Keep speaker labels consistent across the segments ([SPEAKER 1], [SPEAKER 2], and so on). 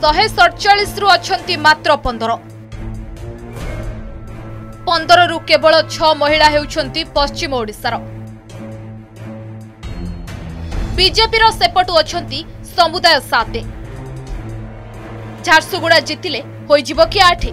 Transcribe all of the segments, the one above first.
[SPEAKER 1] 147 रु अछंती मात्र 15 रु केवल 6 महिला हेउछंती पश्चिम ओडिशार। बीजेपी सेपटू अछंती समुदाय 7। झारसुगुड़ा जितिले होइजिबो कि 8।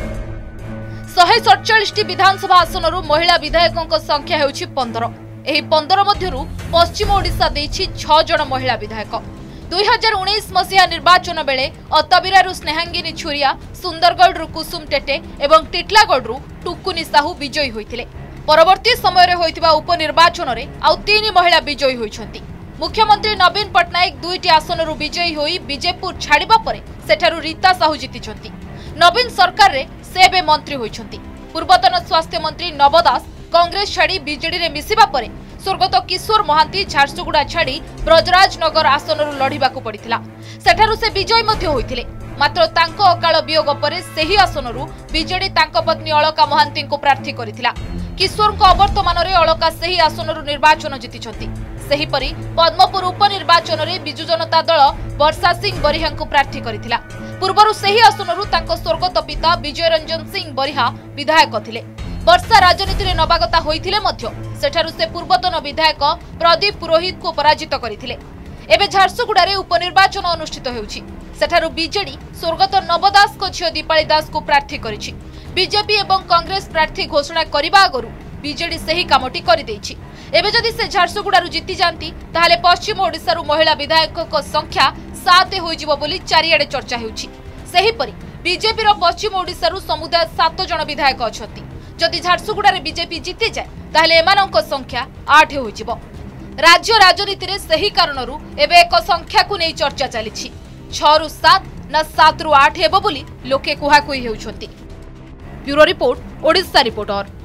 [SPEAKER 1] 147 विधानसभा आसनरू महिला विधायकों संख्या हेउछि 15। एही 15 मध्यरू पश्चिम ओडिशा देछि 6 जन महिला विधायक। 2019 मसीहा निर्वाचन बेले अतबिरारू स्नेहांगिनी छुरिया, सुंदरगढ़ कुसुम टेटे एवं टिटलागढ़ टुकुनी साहू विजयी होइतिले। परवर्ती समय होइतिबा उपनिर्वाचन रे आउ 3 महिला विजयी होइछंती। मुख्यमंत्री नवीन पट्टनायक 2टी आसनरू विजयी होई बीजेपुर छाड़िबा परे सेठारू रीता साहू जीतिछंती। नवीन सरकार रे से बे मंत्री होइछंती। पूर्वतन स्वास्थ्य मंत्री नव दास कांग्रेस छाड़ी बीजेडी रे मिसिबा परे स्वर्गत किशोर महांती झारसुगुड़ा छाड़ी ब्रजराजनगर आसनरू लढिबाकू पड़िथिला। सेठारू से विजयी मध्ये होइथिले। मात्र तांको अकाल वियोग परे सेही आसनरू बीजेडी तांको पत्नी अलका महांती को प्रार्थी करिथिला। किशोर को अवर्तमान रे अलका सेही आसनरू निर्वाचन जीतिछंती। सेहीपरि पद्मपुर उपनिर्वाचन रे बिजु जनता दल वर्षा सिंह बरिहा को प्रार्थी करिथिला। पूर्वरु सेही आसनरू तांको स्वर्गत पिता विजय रंजन सिंह बरिहा विधायक थिले। वर्षा राजनीति रे नवागता होइथिले मध्य सेठारू से पूर्वतन विधायक प्रदीप पुरोहित को पराजित करिथिले। एबे झारसुगुड़ा रे उपनिर्वाचन अनुष्ठित हेउछि। सेठारू बीजेडी स्वर्गत नवदास को झियो दीपाली दास को प्रार्थी करिछि। बीजेपी एवं कांग्रेस प्रार्थी घोषणा करिबा आगरु बीजेडी सेही कामटी करि दैछि। एबे जदि से झारसुगुड़ा जीति जांती ताहाले पश्चिम ओडिशारू महिला विधायक को संख्या 7 होइजिबो बोली चारियाडे चर्चा हेउछि। सेहीपरि बीजेपी रो पश्चिम ओडिशारू समुदाय 7 जन विधायक अछंती। जदि झारसुगुड़ा रे बीजेपी जीति जाए ताहाले एमानक संख्या 8 होइजिबो। राज्य राजनीति रे सेही कारणरू एबे एक संख्या को नै चर्चा चलिछि। 6 रु 7 ना 7 रु 8 हेबो बोली लोके कुहाकुई हेउछंती। Bureau report, Odisha reporter.